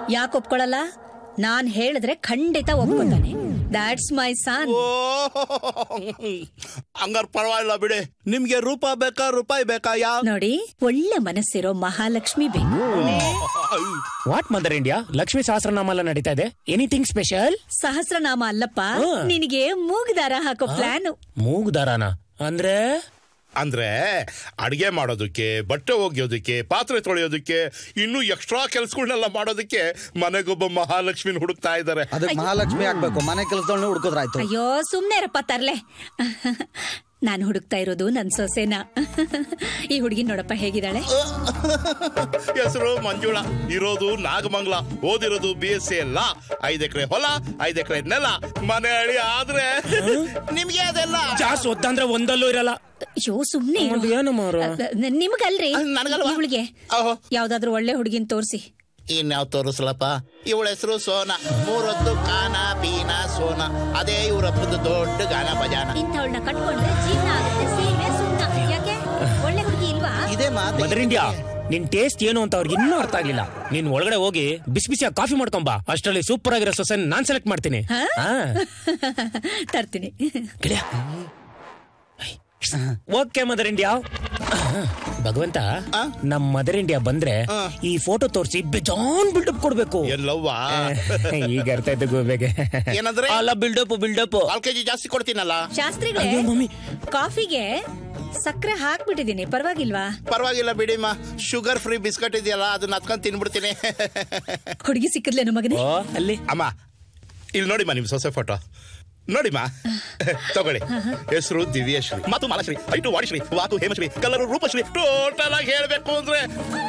ಯಾಕೆ ಒಪ್ಕೊಳ್ಳಲ್ಲ? ನಾನ್ ಹೇಳಿದ್ರೆ ಖಂಡಿತ ಒಪ್ಕೊತಾನೆ. ದಾಟ್ಸ್ ಮೈ ಸನ್. ಹಂಗಾರ್ ಪರವಾಗಿಲ್ಲ ಬಿಡಿ. ನಿಮ್ಗೆ ರೂಪ ಬೇಕಾ ರೂಪಾಯಿ ಬೇಕಾ? ನೋಡಿ, ಒಳ್ಳೆ ಮನಸ್ಸಿರೋ ಮಹಾಲಕ್ಷ್ಮಿ ಬೇಕು. What mother India, Lakshmi Sahasranama ಎಲ್ಲ ನಡೀತಾ ಇದೆ. Anything special? ಸಹಸ್ರನಾಮ ಅಲ್ಲಪ್ಪ, ನಿನಗೆ ಮೂಗುದಾರ ಹಾಕೋ ಪ್ಲಾನ್. ಮೂಗುದಾರನ ಅಂದ್ರೆ ಅಡಿಗೆ ಮಾಡೋದಕ್ಕೆ, ಬಟ್ಟೆ ಒಗೆಯೋದಕ್ಕೆ, ಪಾತ್ರೆ ತೊಳೆಯೋದಕ್ಕೆ, ಇನ್ನು ಎಕ್ಸ್ಟ್ರಾ ಕೆಲ್ಸಗಳನ್ನೆಲ್ಲ ಮಾಡೋದಕ್ಕೆ ಮನೆಗೊಬ್ಬ ಮಹಾಲಕ್ಷ್ಮಿನ ಹುಡುಕ್ತಾ ಇದ್ದಾರೆ. ಅದಕ್ಕೆ ಮಹಾಲಕ್ಷ್ಮಿ ಆಗ್ಬೇಕು, ಮನೆ ಕೆಲಸದೊಳನೆ ಹುಡುಕೋದ್ರಾಯ್ತು. ಅಯ್ಯೋ ಸುಮ್ನೆ ಇರಪ್ಪ ತರ್ಲೆ. ನಾನು ಹುಡುಕ್ತಾ ಇರೋದು ನನ್ ಸೊಸೆನ. ಈ ಹುಡುಗಿ ನೋಡಪ್ಪ ಹೇಗಿದ್ದಾಳೆ. ಹೆಸರು ಮಂಜುಳಾ, ಇರೋದು ನಾಗಮಂಗಲ, ಓದಿರೋದು BSc ಎಲ್ಲ, 5 ಎಕರೆ ಹೊಲ, 5 ಎಕರೆ ನೆಲ, ಮನೆ ಅಳಿ. ಆದ್ರೆ ನಿಮ್ಗೆ ಅದೆಲ್ಲ ಜಾಸ್ತಿ ಒತ್ತಂದ್ರೆ ಒಂದಲ್ಲೂ ಇರಲ್ಲ. ಅಯ್ಯೋ ಸುಮ್ನೆ ನಿಮ್ಗಲ್ರಿ, ಇವಳಿಗೆ ಯಾವ್ದಾದ್ರು ಒಳ್ಳೆ ಹುಡುಗಿನ ತೋರ್ಸಿ. ಇನ್ಯಾವ್ ತೋರಿಸ್ಲಪ್ಪ? ಇವಳ ಹೆಸರು ಸೋನಾ, 3 ಹೊತ್ತು ಕಾನ ಪೀನ ಸೋನಾ. ಅದೇ ಇವ್ರಪ್ಪದ ದೊಡ್ಡ ಗಾನ ಭಜಾನ. ಇಂಥವಳನ್ನ ಕಟ್ಕೊಂಡ್ರೆ ಜೀವನ ಆಗುತ್ತೆ, ಸೀಮೆ ಸುಣ್ಣ. ಯಾಕೆ ಒಳ್ಳೆ ಹುಡುಗಿ ಇಲ್ವಾ? ಇದೇ ಮಾತು. ಮದರ್ ಇಂಡಿಯಾ, ನಿನ್ ಟೇಸ್ಟ್ ಏನು ಅಂತ ಅವ್ರಿಗೆ ಇನ್ನೂ ಅರ್ಥ ಆಗ್ಲಿಲ್ಲ. ನೀನ್ ಒಳಗಡೆ ಹೋಗಿ ಬಿಸಿ ಬಿಸಿಯಾಗಿ ಕಾಫಿ ಮಾಡ್ಕೊಂಬಾ. ಅಷ್ಟರಲ್ಲಿ ಸೂಪರ್ ಆಗಿರೋ ಸೊಸೆನ್ ನಾನ್ ಸೆಲೆಕ್ಟ್ ಮಾಡ್ತೀನಿ. ತರ್ತೀನಿ. Okay mother India. ಭಗವಂತ, ನಮ್ ಮದರ್ ಇಂಡಿಯಾ ಬಂದ್ರೆ ಈ ಫೋಟೋ ತೋರಿಸಿ ಬೇಜಾನ್ ಬಿಲ್ಡಪ್ ಕೊಡ್ಬೇಕು. ಎಲ್ಲವ್ವಾ ಈಗ ಅರ್ಥ ಆಯ್ತು ಗೋಬೆಗೆ. ಏನಂದ್ರೆ? ಅಲ್ಲ ಬಿಲ್ಡಪ್ 4 kg ಜಾಸ್ತಿ ಕೊಡ್ತೀನಲ್ಲ. ಶಾಸ್ತ್ರಿಗಳೇ, ಕಾಫಿಗೆ ಸಕ್ಕರೆ ಹಾಕ್ಬಿಟ್ಟಿದೀನಿ, ಪರವಾಗಿಲ್ವಾ? ಪರವಾಗಿಲ್ಲ ಬಿಡಿಮ್ಮ, ಶುಗರ್ ಫ್ರೀ ಬಿಸ್ಕಟ್ ಇದೆಯಲ್ಲ, ಅದನ್ನ ಹತ್ಕೊಂಡ್ ತಿನ್ಬಿಡ್ತೀನಿ. ಹುಡುಗಿ ಸಿಕ್ಕಿದ್ಲೇನು ಮಗನೇ? ಅಲ್ಲಿ ಅಮ್ಮ, ಇಲ್ಲಿ ನೋಡಿಮ್ಮ ನಿಮ್ ಸೊಸೆ ಫೋಟೋ ನೋಡಿಮ್ಮ, ತಗೊಳ್ಳಿ. ಹೆಸರು ದಿವ್ಯಶ್ರೀ, ಮಾತು ಮಾಲಶ್ರೀ, ಐಟು ವಾಣಿಶ್ರೀ, ವಾತು ಹೇಮಶ್ರೀ, ಕಲರು ರೂಪಶ್ರೀ. ಟೋಟಲ್ ಆಗಿ ಹೇಳ್ಬೇಕು ಅಂದ್ರೆ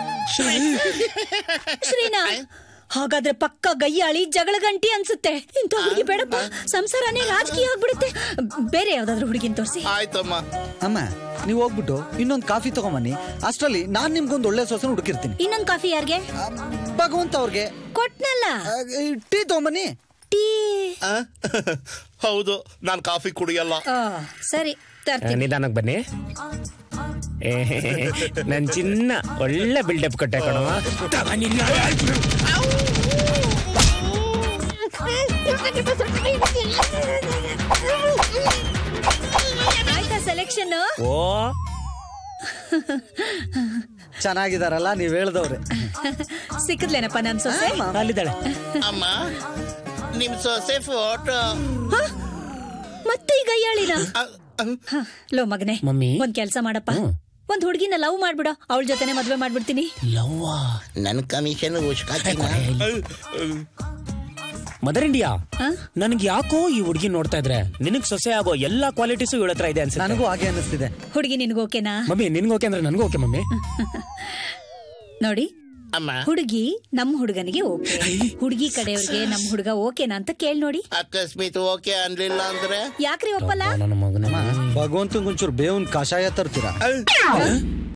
ಶ್ರೀನಾ. ಹಾಗಾದ್ರೆ ಪಕ್ಕ ಗಯ್ಯಾಳಿ ಜಗಳ ಗಂಟಿ ಅನ್ಸುತ್ತೆ. ಇಂಥ ಹುಡುಗಿ ಬೇಡಪ್ಪ, ಸಂಸಾರನೇ ರಾಜಕೀಯ ಆಗ್ಬಿಡುತ್ತೆ. ಬೇರೆ ಯಾವ್ದಾದ್ರು ಹುಡುಗಿನ ತೋರಿಸಿ. ಆಯ್ತಮ್ಮ. ಅಮ್ಮ, ನೀವ್ ಹೋಗ್ಬಿಟ್ಟು ಇನ್ನೊಂದ್ ಕಾಫಿ ತಗೊಂಬನ್ನಿ. ಅಷ್ಟ್ರಲ್ಲಿ ನಾನ್ ನಿಮ್ಗೊಂದು ಒಳ್ಳೆ ಸೊಸೆನ ಹುಡುಕಿರ್ತೀನಿ. ಇನ್ನೊಂದ್ ಕಾಫಿ ಯಾರ್ಗೆ? ಭಗವಂತ ಅವ್ರಿಗೆ ಕೊಟ್ನಲ್ಲ. ಟೀ ತಗೊಂಬನ್ನಿ. ಟೀ? ಹೌದು, ನಾನ್ ಕಾಫಿ ಕುಡಿಯಲ್ಲ. ಸರಿ ತರ್ತೀನಿ. ನಿಧಾನಕ್ಕೆ ಬನ್ನಿ. ನನ್ ಚಿನ್ನ ಒಳ್ಳೆ ಬಿಲ್ಡಪ್ ಕೊಟ್ಟೆ ಕಣವ. ಆಯ್ತಾ ಸೆಲೆಕ್ಷನ್? ಓ ಚೆನ್ನಾಗಿದಾರಲ್ಲ ನೀವ್ ಹೇಳ್ದವ್ರೆ. ಸಿಕ್ಕದ್ಲೇನಪ್ಪ ನನ್ ಸೊಸೆ? ಅಲ್ಲಿದ್ದಾಳೆ. ಅಮ್ಮ, ನಿಮ್ ಸೊಸೆ ಫೋಟೋ. ಮತ್ತೆ ಈಗ ಅಯ್ಯಾಳಿನ? ಲೋ ಮಗನೆ, ಒಂದ್ ಕೆಲ್ಸ ಮಾಡಪ್ಪ, ಒಂದ್ ಹುಡುಗಿನ ಲವ್ ಮಾಡ್ಬಿಡ, ಅವಳ ಜೊತೆನೆ ಮದ್ವೆ ಮಾಡ್ಬಿಡ್ತೀನಿ. ಲವ್ವಾ? ನನ್ ಕಮಿಷನ್ ಮದರ್ ಇಂಡಿಯಾ, ನನ್ಗೆ ಯಾಕೋ ಈ ಹುಡುಗಿ ನೋಡ್ತಾ ಇದ್ರೆ ನಿನಗ್ ಸೊಸೆ ಆಗೋ ಎಲ್ಲಾ ಕ್ವಾಲಿಟೀಸು ಇವಳ ಹತ್ರ ಇದೆ ಅನ್ಸುತ್ತೆ. ನನಗೂ ಹಾಗೆ ಅನಿಸ್ತಿದೆ. ಹುಡುಗಿ ನಿನ್ಗೆ ಓಕೆನಾ? ಮಮ್ಮಿ ನಿನ್ಗೆ ಓಕೆ ಅಂದ್ರೆ ನನಗೂ ಓಕೆ ಮಮ್ಮಿ. ನೋಡಿ ಅಮ್ಮ, ಹುಡುಗಿ ನಮ್ ಹುಡುಗನಿಗೆ ಓಕೆ, ಹುಡುಗಿ ಕಡೆಯವ್ರಿಗೆ ನಮ್ ಹುಡುಗ ಓಕೆನಾ ಅಂತ ಕೇಳ್ ನೋಡಿ. ಅಕಸ್ಮಾತ್ ಓಕೆ ಅನ್ಲಿಲ್ಲ ಅಂದ್ರೆ ಯಾಕ್ರಿ ಒಪ್ಪಲ್ಲ? ನನ್ನ ಮಗನ ಭಗವಂತಂಗೊಂಚೂರು ಬೇವನ್ ಕಷಾಯ ತರ್ತೀರಾ?